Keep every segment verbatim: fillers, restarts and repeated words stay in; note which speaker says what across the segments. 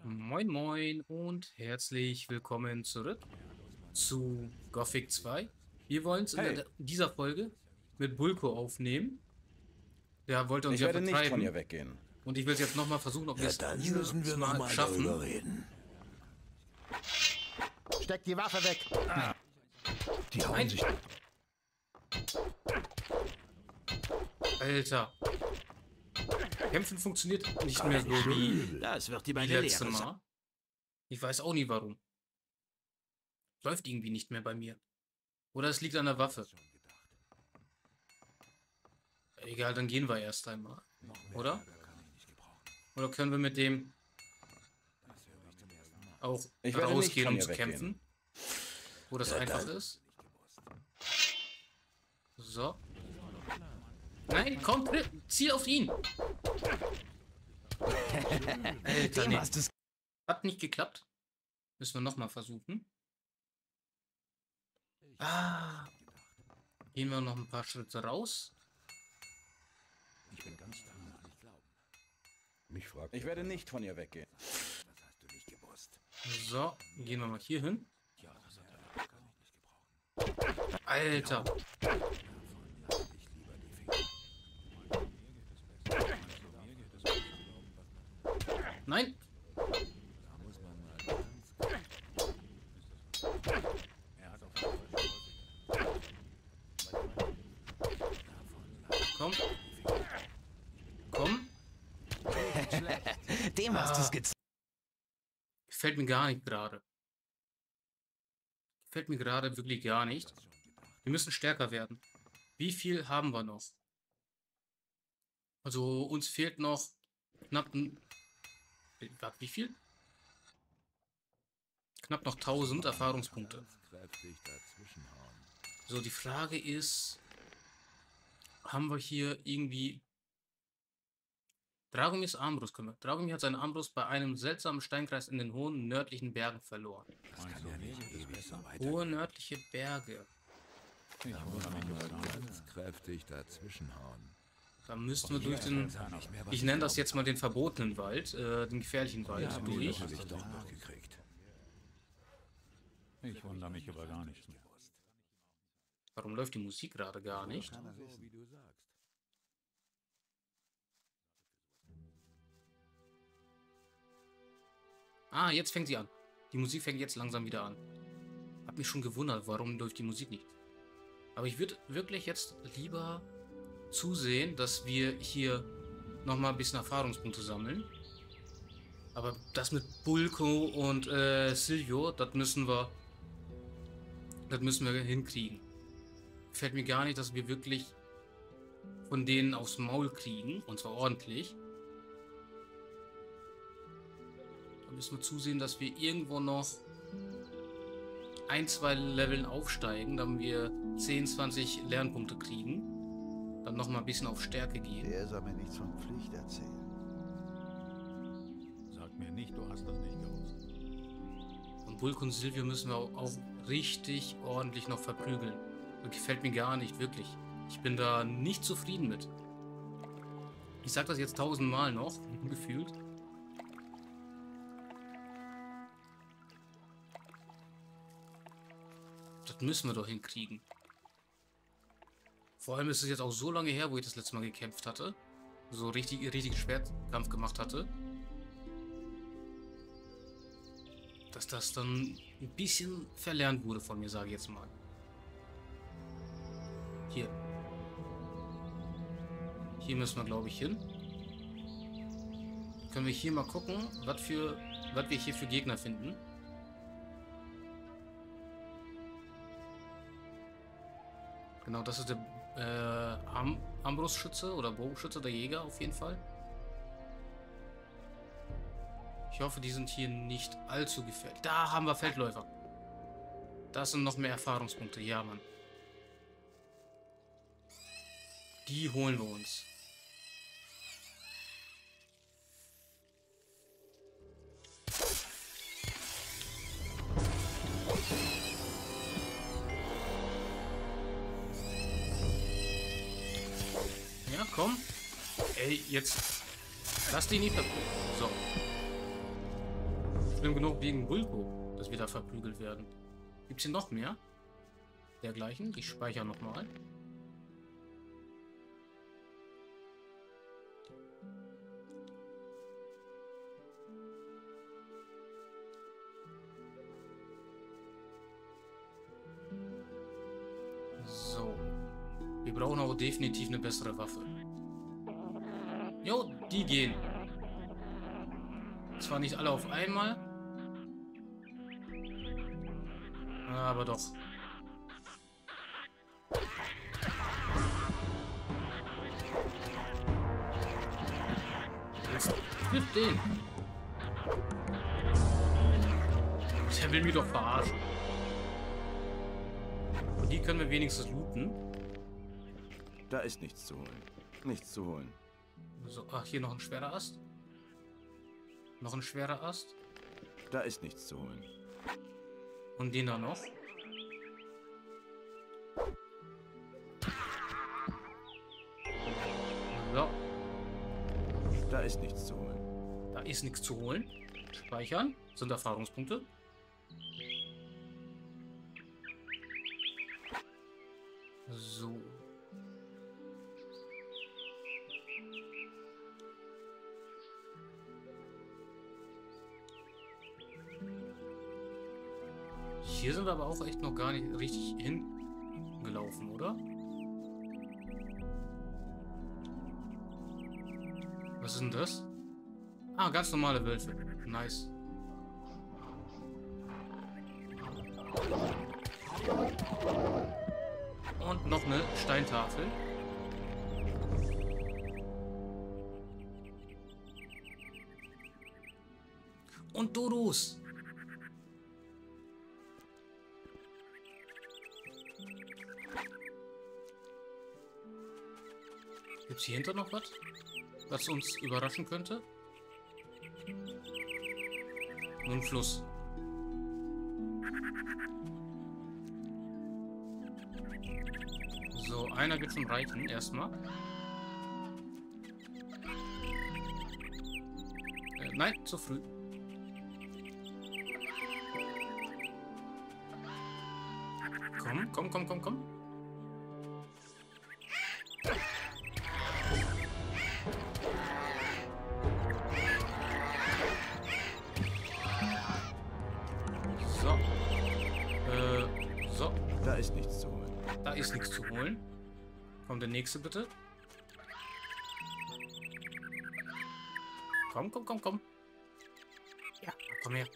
Speaker 1: Moin Moin und herzlich willkommen zurück zu Gothic zwei. Wir wollen es in
Speaker 2: Hey,
Speaker 1: der- dieser Folge mit Bulko aufnehmen. Der wollte uns
Speaker 2: ich
Speaker 1: ja
Speaker 2: werde nicht von
Speaker 1: vertreiben
Speaker 2: hier weggehen.
Speaker 1: und ich will es jetzt nochmal versuchen, ob wir
Speaker 3: Ja,
Speaker 1: es
Speaker 3: dann
Speaker 1: dieses
Speaker 3: müssen wir noch
Speaker 1: Mal
Speaker 3: mal
Speaker 1: schaffen.
Speaker 3: darüber reden.
Speaker 4: Steck die Waffe weg.
Speaker 3: Die hauen
Speaker 1: Nein.
Speaker 3: sich...
Speaker 1: Alter. Kämpfen funktioniert nicht mehr so wie
Speaker 3: Das wird die
Speaker 1: wie
Speaker 3: meine
Speaker 1: letzte
Speaker 3: Lehre sein.
Speaker 1: Mal. Ich weiß auch nie warum. Läuft irgendwie nicht mehr bei mir. Oder es liegt an der Waffe. Egal, dann gehen wir erst einmal. Oder? Oder können wir mit dem auch
Speaker 2: Ich werde nicht
Speaker 1: rausgehen,
Speaker 2: von
Speaker 1: um
Speaker 2: hier
Speaker 1: zu
Speaker 2: weggehen.
Speaker 1: kämpfen? Wo das
Speaker 3: Ja,
Speaker 1: einfach
Speaker 3: dann.
Speaker 1: ist? So. Nein, komm, tritt, ziel auf ihn! Alter,
Speaker 3: Dem
Speaker 1: nee.
Speaker 3: hast du's...
Speaker 1: Hat nicht geklappt. Müssen wir nochmal versuchen. Ah. Gehen wir noch ein paar Schritte raus.
Speaker 2: Mich fragt. Ich werde nicht von hier weggehen.
Speaker 1: So, gehen wir mal hier hin. Alter. Nein. Komm. Komm.
Speaker 3: Dem hast
Speaker 1: Ah.
Speaker 3: du's gezeigt.
Speaker 1: Gefällt mir gar nicht gerade. Gefällt mir gerade wirklich gar nicht. Wir müssen stärker werden. Wie viel haben wir noch? Also uns fehlt noch knapp ein... Warte, wie viel? Knapp noch tausend Erfahrungspunkte. So, die Frage ist, haben wir hier irgendwie... Dragomirs Armbrust können wir. Dragomir hat seine Armbrust bei einem seltsamen Steinkreis in den hohen nördlichen Bergen verloren. Hohe nördliche Berge.
Speaker 5: Ganz kräftig dazwischenhauen.
Speaker 1: Da müssten wir durch den... Ich nenne das jetzt mal den verbotenen Wald, äh, den gefährlichen Wald, durch.
Speaker 5: Habe ich doch noch gekriegt.
Speaker 6: Ich wundere mich aber gar nicht mehr.
Speaker 1: Warum läuft die Musik gerade gar nicht?
Speaker 5: So wie du sagst.
Speaker 1: Ah, jetzt fängt sie an. Die Musik fängt jetzt langsam wieder an. Hab mich schon gewundert, warum läuft die Musik nicht. Aber ich würde wirklich jetzt lieber zusehen, dass wir hier nochmal ein bisschen Erfahrungspunkte sammeln. Aber das mit Bulko und äh, Silvio, das müssen wir... Das müssen wir hinkriegen. Gefällt mir gar nicht, dass wir wirklich von denen aufs Maul kriegen. Und zwar ordentlich. Da müssen wir zusehen, dass wir irgendwo noch ein, zwei Leveln aufsteigen, damit wir zehn, zwanzig Lernpunkte kriegen. Dann nochmal ein bisschen auf Stärke gehen.
Speaker 4: Der soll mir nichts von Pflicht erzählen.
Speaker 6: Sag mir nicht, du hast das nicht gewusst.
Speaker 1: Und Bulk und Silvio müssen wir auch, auch richtig ordentlich noch verprügeln. Das gefällt mir gar nicht, wirklich. Ich bin da nicht zufrieden mit. Ich sag das jetzt tausendmal noch, gefühlt. Das müssen wir doch hinkriegen. Vor allem ist es jetzt auch so lange her, wo ich das letzte Mal gekämpft hatte. So richtig, richtig Schwertkampf gemacht hatte. Dass das dann ein bisschen verlernt wurde von mir, sage ich jetzt mal. Hier. Hier müssen wir, glaube ich, hin. Können wir hier mal gucken, was für, was wir hier für Gegner finden. Genau, das ist der äh, Arm Armbrustschütze oder Bogenschütze, der Jäger auf jeden Fall. Ich hoffe, die sind hier nicht allzu gefährlich. Da haben wir Feldläufer. Das sind noch mehr Erfahrungspunkte. Ja, Mann. Die holen wir uns. Ja, komm. Ey, jetzt. Lass die nicht ver... So. schlimm genug wegen Vulko, dass wir da verprügelt werden. Gibt es hier noch mehr? Dergleichen. Ich speichere nochmal. So. Wir brauchen auch definitiv eine bessere Waffe. Jo, die gehen. Zwar nicht alle auf einmal. Aber doch. Jetzt trifft den. Der will mich doch verarschen. Und die können wir wenigstens looten.
Speaker 2: Da ist nichts zu holen. Nichts zu holen.
Speaker 1: So, ach, hier noch ein schwerer Ast. Noch ein schwerer Ast.
Speaker 2: Da ist nichts zu holen.
Speaker 1: Und den da noch. So.
Speaker 2: Da ist nichts zu holen.
Speaker 1: Da ist nichts zu holen. Speichern. Sind Erfahrungspunkte. So. Hier sind wir aber auch echt noch gar nicht richtig hingelaufen, oder? Was ist denn das? Ah, ganz normale Wölfe. Nice. Und noch eine Steintafel. Und Dodos. Gibt es hier hinter noch was, was uns überraschen könnte? Nur ein Fluss. So, einer wird schon reichen, erstmal. Äh, nein, zu früh. Komm, komm, komm, komm, komm. So. Äh, so.
Speaker 2: Da ist nichts zu holen.
Speaker 1: Da ist nichts zu holen. Kommt der nächste bitte. Komm, komm, komm, komm. Ja, komm her.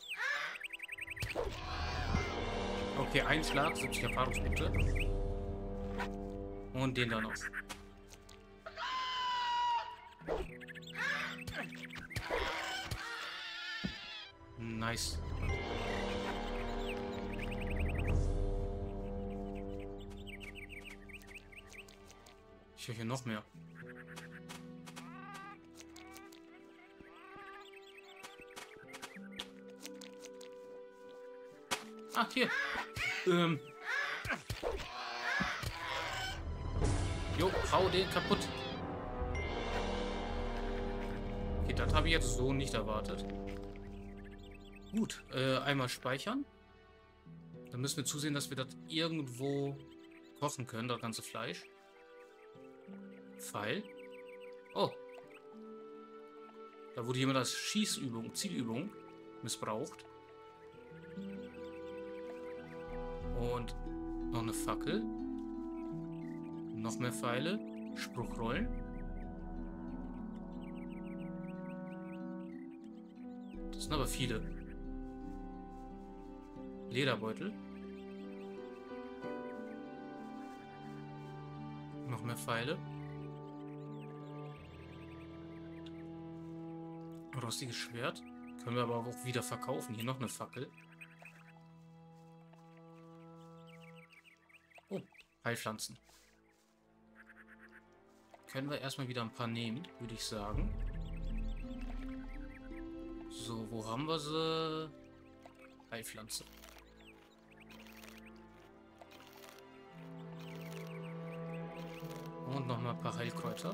Speaker 1: Okay, ein Schlag, siebzig Erfahrungspunkte. Und den da noch. Nice. Ich höre hier noch mehr. Ach, hier. Ähm. Jo, hau den kaputt. Okay, das habe ich jetzt so nicht erwartet. Gut, äh, einmal speichern. Dann müssen wir zusehen, dass wir das irgendwo kochen können, das ganze Fleisch. Pfeil. Oh. Da wurde jemand als Schießübung, Zielübung missbraucht. Und noch eine Fackel. Noch mehr Pfeile. Spruchrollen. Das sind aber viele. Lederbeutel. Noch mehr Pfeile. Rostiges Schwert. Können wir aber auch wieder verkaufen. Hier noch eine Fackel. Oh, Heilpflanzen. Können wir erstmal wieder ein paar nehmen, würde ich sagen. So, wo haben wir sie? Heilpflanze. Und nochmal ein paar Heilkräuter.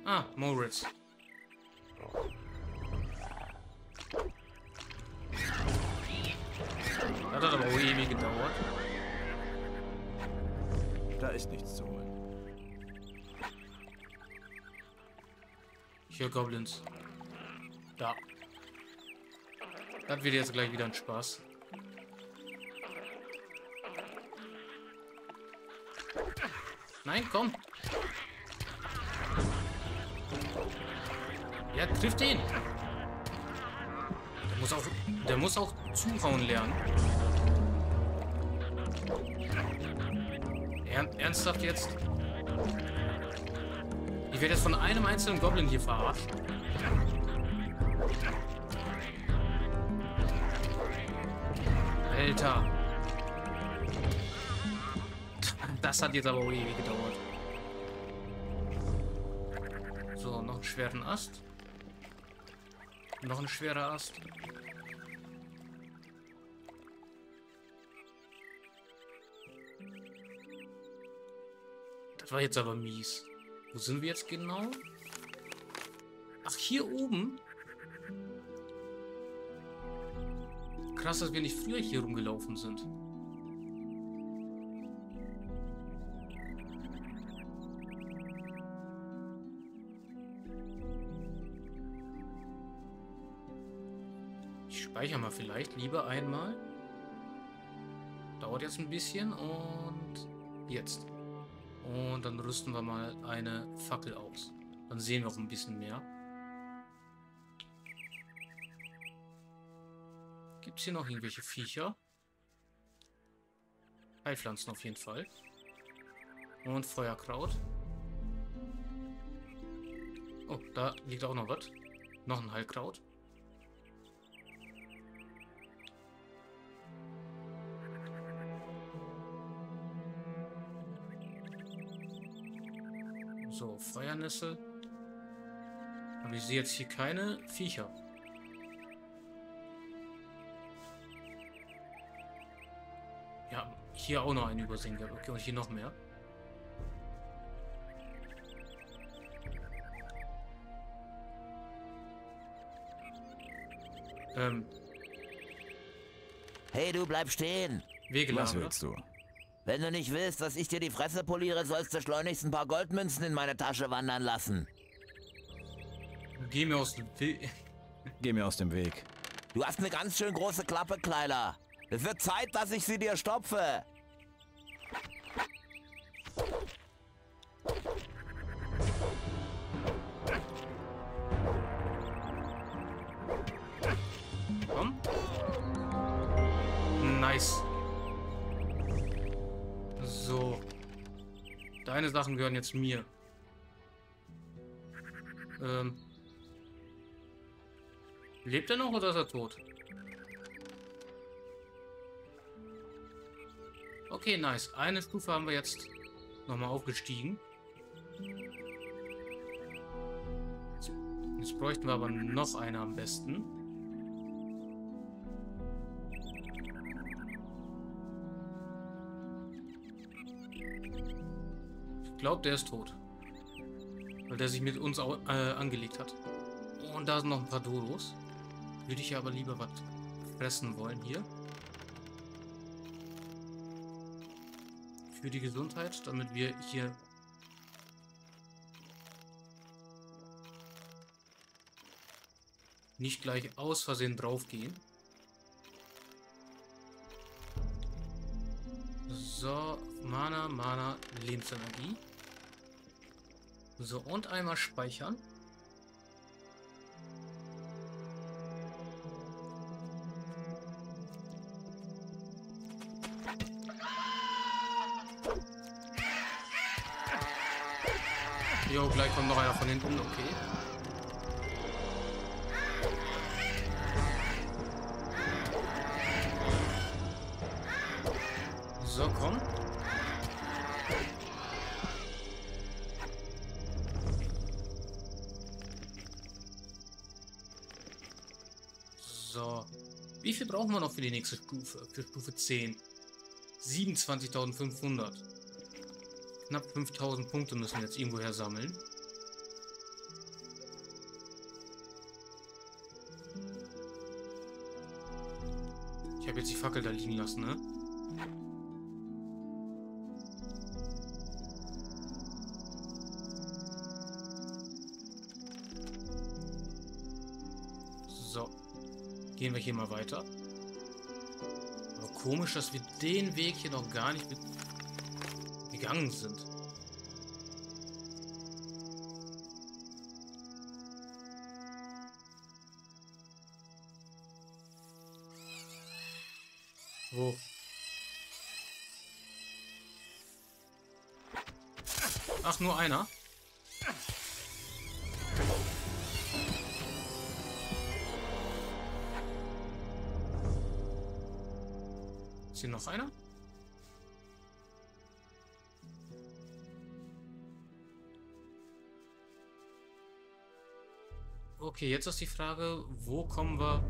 Speaker 1: Ah, Moritz. Das hat aber auch ewig gedauert.
Speaker 2: Da ist nichts zu holen.
Speaker 1: Ich höre Goblins. Da. Das wird jetzt gleich wieder ein Spaß. Nein, komm. Ja, trifft ihn. Der muss auch, der muss auch zuhauen lernen. Er, ernsthaft jetzt? Ich werde jetzt von einem einzelnen Goblin hier verarscht. Alter. Das hat jetzt aber auch ewig gedauert. So, noch einen schweren Ast. Noch ein schwerer Ast. Das war jetzt aber mies. Wo sind wir jetzt genau? Ach, hier oben? Krass, dass wir nicht früher hier rumgelaufen sind. Ich speichere mal vielleicht lieber einmal. Dauert jetzt ein bisschen und jetzt. Und dann rüsten wir mal eine Fackel aus. Dann sehen wir auch ein bisschen mehr. Gibt es hier noch irgendwelche Viecher? Heilpflanzen auf jeden Fall. Und Feuerkraut. Oh, da liegt auch noch was. Noch ein Heilkraut. So, Feuernessel. Und ich sehe jetzt hier keine Viecher. Ja, hier auch noch einen übersehen gehabt. Okay, und hier noch mehr. Ähm.
Speaker 7: Hey, du bleib stehen.
Speaker 1: Wegeladen,
Speaker 2: Was willst du?
Speaker 7: Wenn du nicht willst, dass ich dir die Fresse poliere, sollst du schleunigst ein paar Goldmünzen in meine Tasche wandern lassen.
Speaker 1: Geh mir aus dem Weg.
Speaker 2: Geh mir aus dem Weg.
Speaker 7: Du hast eine ganz schön große Klappe, Kleiner. Es wird Zeit, dass ich sie dir stopfe.
Speaker 1: Komm. Nice. So. Deine Sachen gehören jetzt mir. Ähm. Lebt er noch oder ist er tot? Okay, nice. Eine Stufe haben wir jetzt nochmal aufgestiegen. Jetzt, jetzt bräuchten wir aber noch eine am besten. Ich glaube, der ist tot. Weil der sich mit uns au äh, angelegt hat. Und da sind noch ein paar Dodos. Würde ich aber lieber was fressen wollen hier. Für die Gesundheit, damit wir hier nicht gleich aus Versehen draufgehen. So, Mana, Mana, Lebensenergie. So, und einmal speichern. Jo, gleich kommt noch einer von hinten, okay. So, komm. So. Wie viel brauchen wir noch für die nächste Stufe? Für Stufe zehn. siebenundzwanzigtausendfünfhundert. Knapp fünftausend Punkte müssen wir jetzt irgendwoher sammeln. Fackel da liegen lassen, ne? So. Gehen wir hier mal weiter. Aber komisch, dass wir den Weg hier noch gar nicht gegangen sind. Wo? Ach, nur einer? Ist hier noch einer? Okay, jetzt ist die Frage, wo kommen wir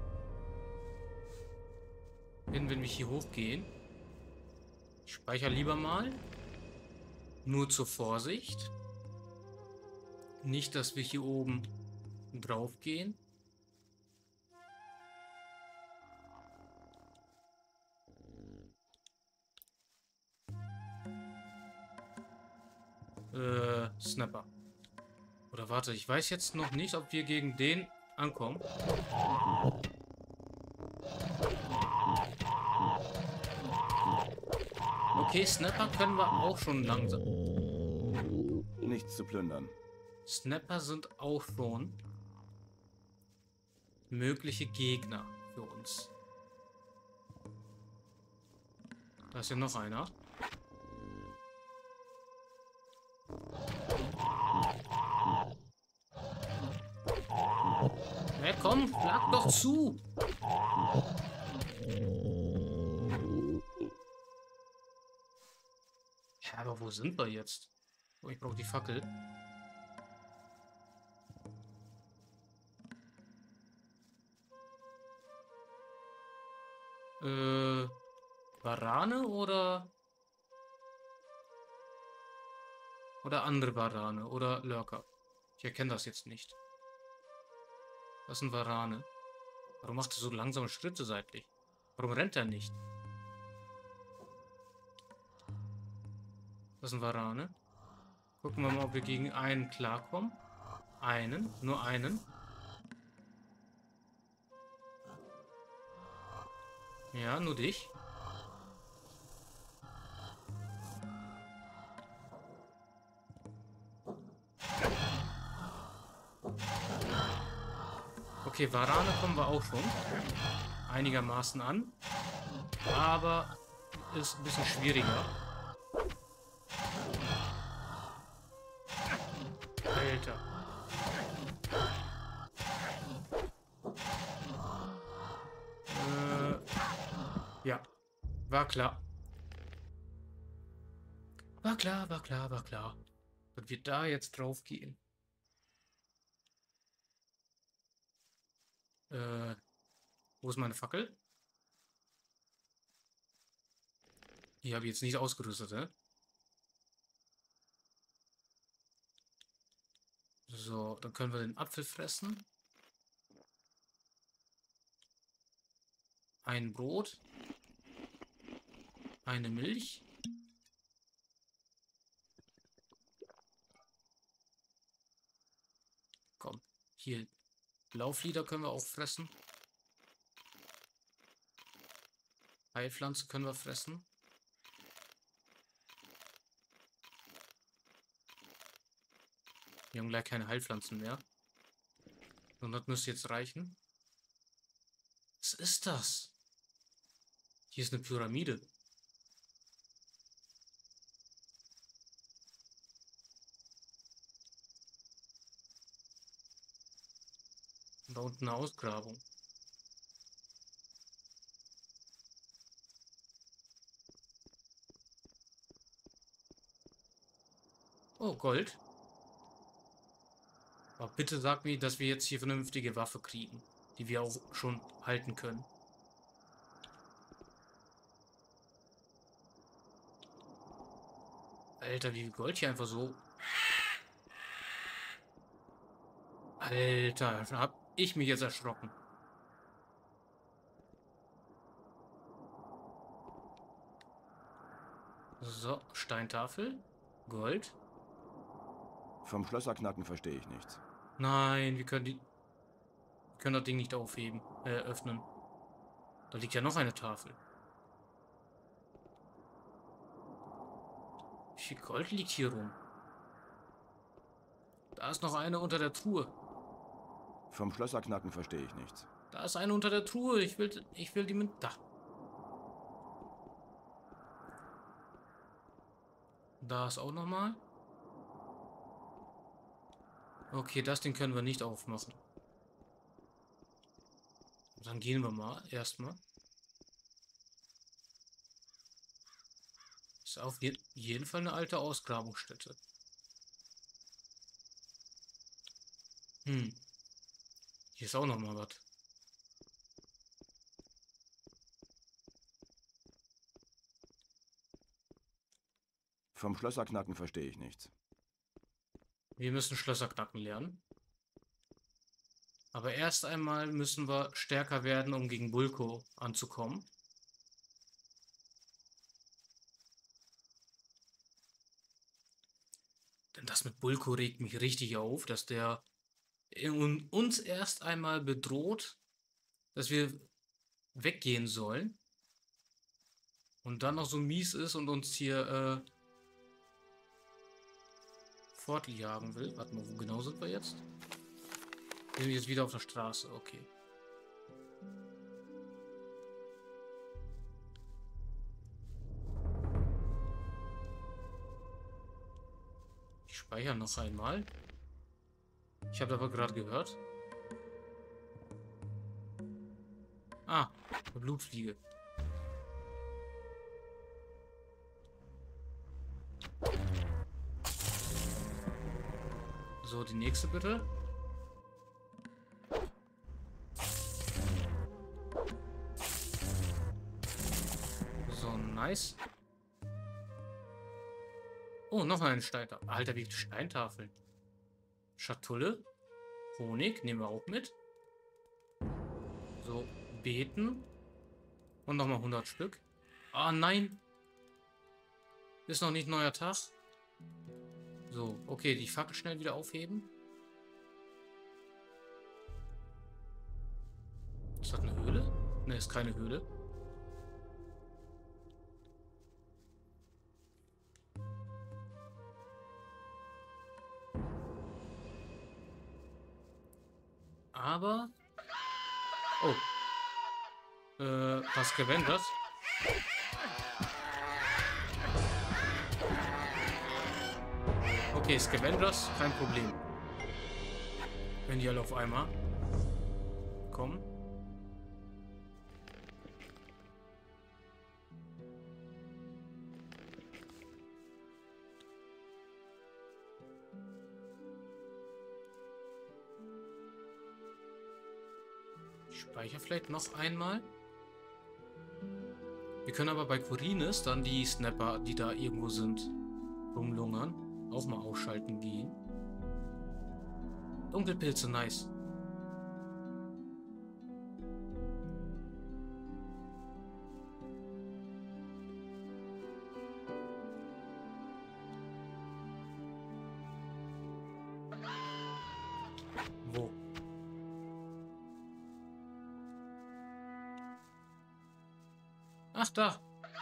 Speaker 1: hin, wenn wir hier hochgehen? Ich speichere lieber mal. Nur zur Vorsicht. Nicht, dass wir hier oben drauf gehen. Äh, Snapper. Oder warte, ich weiß jetzt noch nicht, ob wir gegen den ankommen. Okay, Snapper können wir auch schon langsam.
Speaker 2: Nichts zu plündern.
Speaker 1: Snapper sind auch schon mögliche Gegner für uns. Da ist ja noch einer. Na komm, schlag doch zu! Ja, aber wo sind wir jetzt? Oh, ich brauche die Fackel. Äh, Warane oder... Oder andere Warane oder Lurker. Ich erkenne das jetzt nicht. Das ist ein Warane. Warum macht er so langsame Schritte seitlich? Warum rennt er nicht? Das ist ein Warane. Gucken wir mal, ob wir gegen einen klarkommen. Einen, nur einen. Ja, nur dich. Okay, Warane kommen wir auch schon einigermaßen an, aber ist ein bisschen schwieriger. Alter. Äh, ja, war klar. War klar, war klar, war klar. Und wir da jetzt drauf gehen. Äh, wo ist meine Fackel? Die habe ich jetzt nicht ausgerüstet, ne? So, dann können wir den Apfel fressen. Ein Brot. Eine Milch. Komm, hier. Lauflieder können wir auch fressen. Heilpflanze können wir fressen. Wir haben gleich keine Heilpflanzen mehr. Und das müsste jetzt reichen. Was ist das? Hier ist eine Pyramide. Und da unten eine Ausgrabung. Oh, Gold. Aber bitte sag mir, dass wir jetzt hier vernünftige Waffe kriegen, die wir auch schon halten können. Alter, wie viel Gold hier einfach so... Alter, da hab ich mich jetzt erschrocken. So, Steintafel. Gold.
Speaker 2: Vom Schlösserknacken verstehe ich nichts.
Speaker 1: Nein, wir können die... Wir können das Ding nicht aufheben. Äh, öffnen. Da liegt ja noch eine Tafel. Wie viel Gold liegt hier rum? Da ist noch eine unter der Truhe.
Speaker 2: Vom Schlösserknacken verstehe ich nichts.
Speaker 1: Da ist eine unter der Truhe. Ich will, ich will die mit... Da. Da ist auch nochmal. Okay, das Ding können wir nicht aufmachen. Dann gehen wir mal erstmal. Ist auf je jeden Fall eine alte Ausgrabungsstätte. Hm. Hier ist auch noch mal was.
Speaker 2: Vom Schlösserknacken verstehe ich nichts.
Speaker 1: Wir müssen Schlösser knacken lernen. Aber erst einmal müssen wir stärker werden, um gegen Bulko anzukommen. Denn das mit Bulko regt mich richtig auf, dass der uns erst einmal bedroht, dass wir weggehen sollen. Und dann noch so mies ist und uns hier äh, fortjagen will. Warte mal, wo genau sind wir jetzt? Wir sind jetzt wieder auf der Straße, okay. Ich speichere noch einmal. Ich habe aber gerade gehört. Ah, eine Blutfliege. So, die nächste bitte. So, nice. Oh, noch eine Steintafel. Alter, wie viele Steintafeln. Schatulle. Honig nehmen wir auch mit. So, beten. Und nochmal hundert Stück. Ah, nein. Ist noch nicht neuer Tag. So, okay, die Fackel schnell wieder aufheben. Ist das eine Höhle? Ne, ist keine Höhle. Aber... Oh. Äh, was gewinnt das? Okay, Scavengers, kein Problem. Wenn die alle auf einmal kommen. Ich speichere vielleicht noch einmal. Wir können aber bei Corines dann die Snapper, die da irgendwo sind, rumlungern. Auch mal ausschalten gehen. Dunkelpilze, nice. Wo? Ach, da.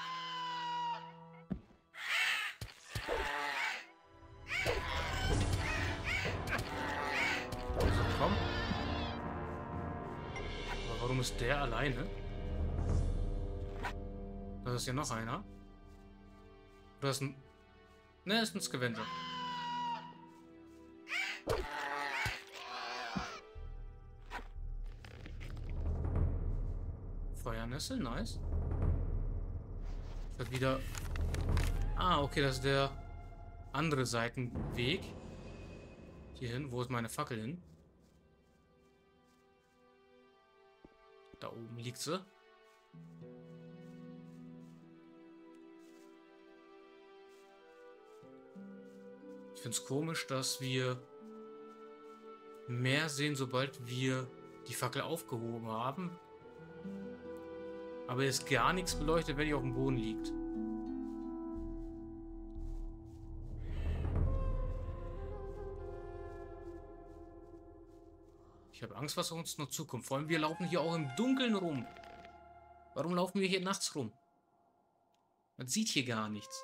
Speaker 1: Warum ist der alleine? Da ist ja noch einer. Oder ist ein... Ne, ist ein Scavenger. Feuernessel, nice. Das wieder... Ah, okay, das ist der andere Seitenweg. Hierhin, wo ist meine Fackel hin? Da oben liegt sie. Ich finde es komisch, dass wir mehr sehen, sobald wir die Fackel aufgehoben haben. Aber es gar nichts beleuchtet, wenn die auf dem Boden liegt. Ich habe Angst, was auf uns noch zukommt. Vor allem, wir laufen hier auch im Dunkeln rum. Warum laufen wir hier nachts rum? Man sieht hier gar nichts.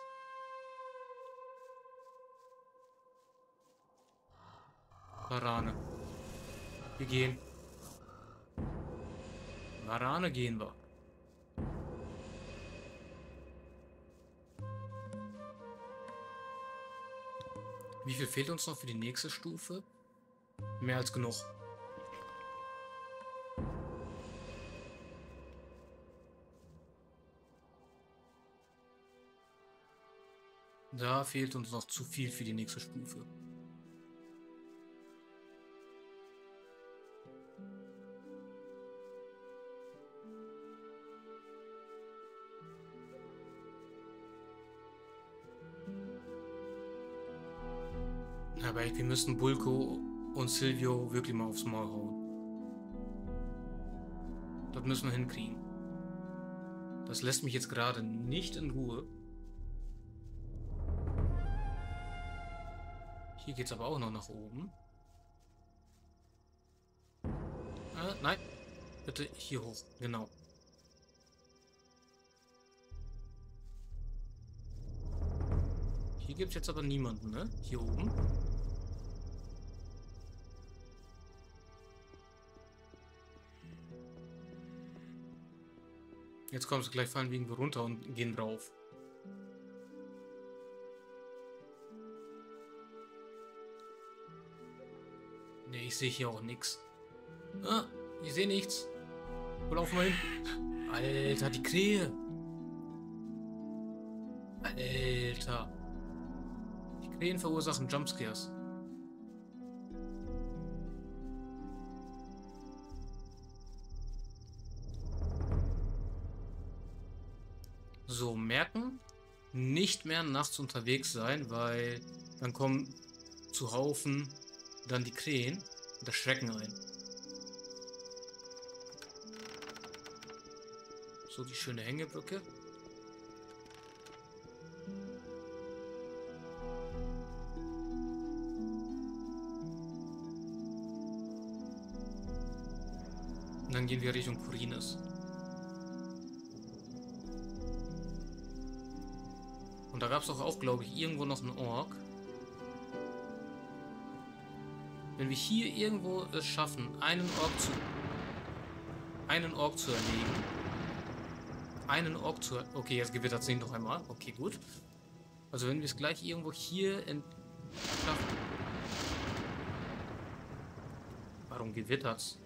Speaker 1: Warane. Wir gehen. Warane gehen wir. Wie viel fehlt uns noch für die nächste Stufe? Mehr als genug. Da fehlt uns noch zu viel für die nächste Stufe. Aber wir müssen Bulko und Silvio wirklich mal aufs Maul hauen. Das müssen wir hinkriegen. Das lässt mich jetzt gerade nicht in Ruhe. Hier geht es aber auch noch nach oben. Äh, nein. Bitte hier hoch. Genau. Hier gibt es jetzt aber niemanden, ne? Hier oben. Jetzt kommst du gleich, fallen wir runter und gehen drauf. Ne, ich sehe hier auch nichts. Ah, ich sehe nichts. Wo laufen wir hin? Alter, die Krähe. Alter. Die Krähen verursachen Jumpscares. So, merken, nicht mehr nachts unterwegs sein, weil dann kommen zu Haufen dann die Krähen und das Schrecken ein. So, die schöne Hängebrücke. Und dann gehen wir Richtung Khorinis. Und da gab es doch auch, glaube ich, irgendwo noch einen Ork. Wenn wir hier irgendwo es schaffen, einen Ork zu einen Ork zu erlegen. Einen Ork zu... Okay, jetzt gewittert es ihn noch einmal. Okay, gut. Also wenn wir es gleich irgendwo hier in... schaffen. Warum gewittert's?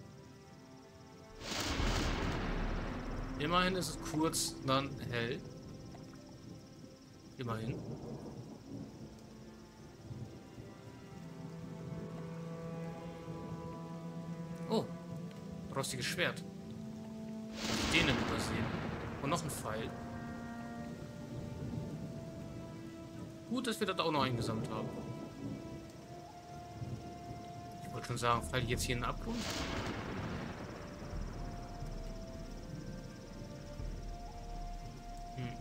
Speaker 1: Immerhin ist es kurz, dann hell. Immerhin. Oh, rostiges Schwert. Den übersehen. Und noch ein Pfeil. Gut, dass wir das auch noch eingesammelt haben. Ich wollte schon sagen, falle ich jetzt hier in den Abgrund? Hm.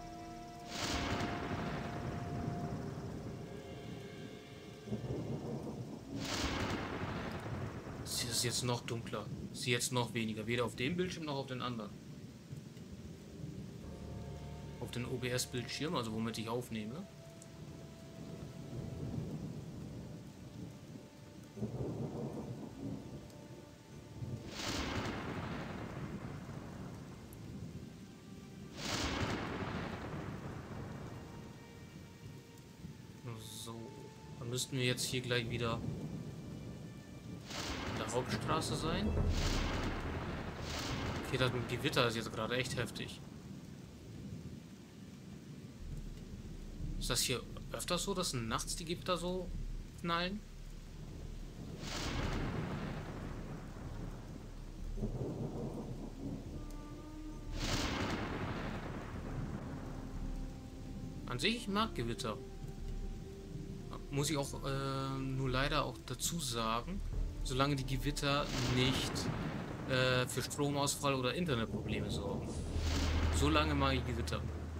Speaker 1: Sie ist jetzt noch dunkler. Sie jetzt noch weniger. Weder auf dem Bildschirm noch auf den anderen. Auf den O B S-Bildschirm, also womit ich aufnehme. So, dann müssten wir jetzt hier gleich wieder in der Hauptstraße sein. Okay, das mit dem Gewitter ist jetzt gerade echt heftig. Ist das hier öfters so, dass nachts die Gewitter so knallen? An sich, ich mag Gewitter. Muss ich auch äh, nur leider auch dazu sagen, solange die Gewitter nicht äh, für Stromausfall oder Internetprobleme sorgen. Solange mag ich Gewitter.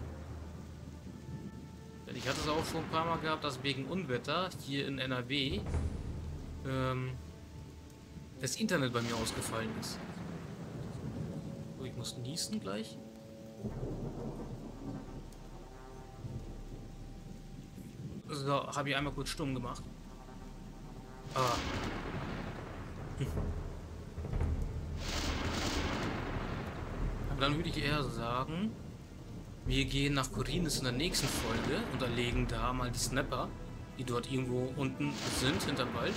Speaker 1: Ich hatte es auch schon ein paar Mal gehabt, dass wegen Unwetter hier in N R W ähm, das Internet bei mir ausgefallen ist. So, ich muss niesen gleich. So, habe ich einmal kurz stumm gemacht. Ah. Aber dann würde ich eher sagen, wir gehen nach Khorinis in der nächsten Folge und erlegen da mal die Snapper, die dort irgendwo unten sind, hinterm Wald.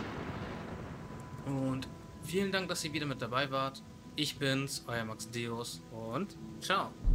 Speaker 1: Und vielen Dank, dass ihr wieder mit dabei wart. Ich bin's, euer Max Deus und ciao.